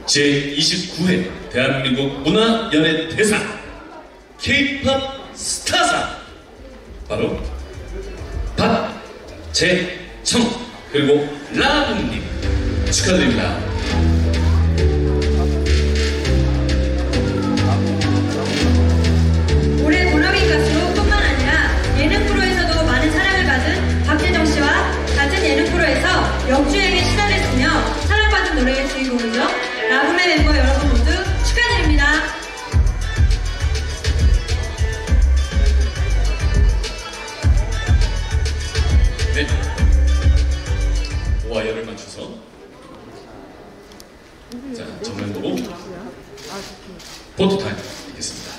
제29회 대한민국 문화연예대상 K-POP 스타상 바로 박재청 그리고 라붐님 축하드립니다. 올해 본업인 가수로 뿐만 아니라 예능 프로에서도 많은 사랑을 받은 박재정 씨와 같은 예능 프로에서 역주행에 시달했으며 사랑받은 노래의 주인공이죠. 라붐의 멤버 여러분 모두 축하드립니다. 네, 와이어를 맞춰서 자 정면 보고 포토타임 있겠습니다.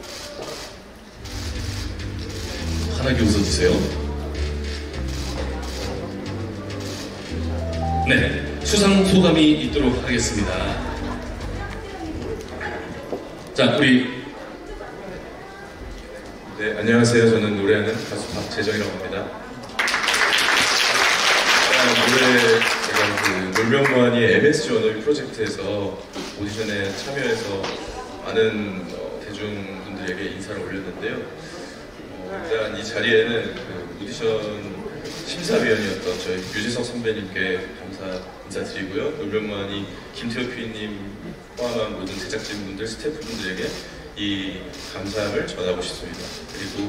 환하게 웃어주세요. 네, 수상 소감이 있도록 하겠습니다. 자, 우리 네, 안녕하세요. 저는 노래하는 가수 박재정이라고 합니다. 올해 제가 그 놀면무한이 MSG 언어비 프로젝트에서 오디션에 참여해서 많은 대중분들에게 인사를 올렸는데요. 일단 이 자리에는 그 오디션 심사위원이었던 저희 유재석 선배님께 인사드리고요. 놀면무한이 김태호 PD님 포함한 모든 제작진분들, 스태프분들에게 이 감사함을 전하고 싶습니다. 그리고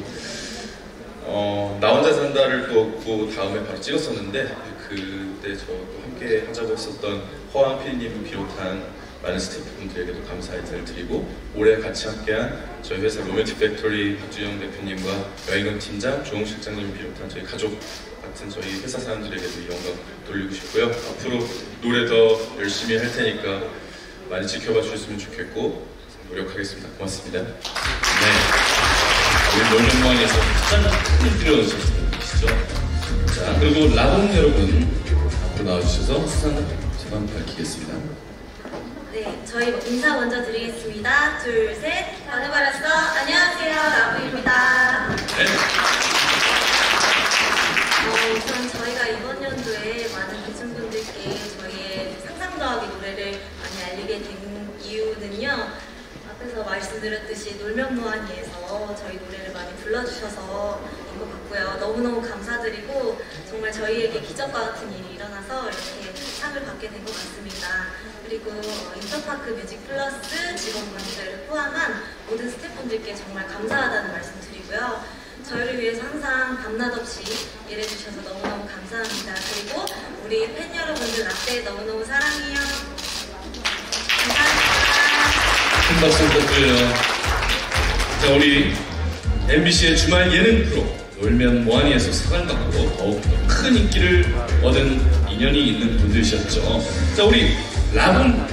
나 혼자 산다를 또 다음에 바로 찍었었는데 그때 저도 함께 하자고 했었던 허한 PD님 비롯한 많은 스태프분들에게도 감사 인사를 드리고 올해 같이 함께한 저희 회사 로맨틱 팩토리 박준영 대표님과 여행원 팀장 조홍 실장님 비롯한 저희 가족 같은 저희 회사 사람들에게도 이 영광 돌리고 싶고요. 앞으로 노래 더 열심히 할 테니까 많이 지켜봐 주셨으면 좋겠고 노력하겠습니다. 고맙습니다. 네, 우리 놀면무한에서 가장 큰 필요하신 분이시죠. 자, 그리고 라붐 여러분 앞으로 나와주셔서 수상 소감 밝히겠습니다. 네, 저희 인사 먼저 드리겠습니다. 둘, 셋, 반해버렸어. 안녕하세요, 라붐입니다. 네. 우선 저희가 이번 연도에 많은 대중분들께 저희의 상상도 하기 노래를 많이 알리게 된 이유는요. 앞에서 말씀드렸듯이 놀면무한이에서 저희 노래를 많이 불러주셔서인 것 같고요. 너무너무 감사드리고 정말 저희에게 기적과 같은 일이 일어나서 이렇게 상을 받게 된 것 같습니다. 그리고 인터파크 뮤직 플러스 직원분들을 포함한 모든 스태프분들께 정말 감사하다는 말씀 드리고요. 저희를 위해서 항상 밤낮 없이 일해주셔서 너무너무 감사합니다. 그리고 우리 팬 여러분들 라떼 너무너무 사랑해요. 감사합니다. 큰 박수 부탁드려요. 자, 우리 MBC의 주말 예능 프로 놀면무한이에서 사랑받고 더욱더 큰 인기를 얻은 인연이 있는 분들이셨죠. 자, 우리 라붐